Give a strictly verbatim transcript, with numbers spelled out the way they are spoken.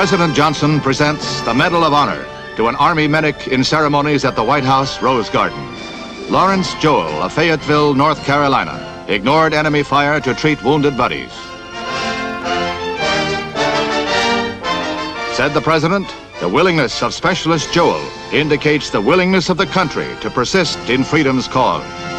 President Johnson presents the Medal of Honor to an Army medic in ceremonies at the White House Rose Garden. Lawrence Joel of Fayetteville, North Carolina, ignored enemy fire to treat wounded buddies. Said the President, the willingness of Specialist Joel indicates the willingness of the country to persist in freedom's cause.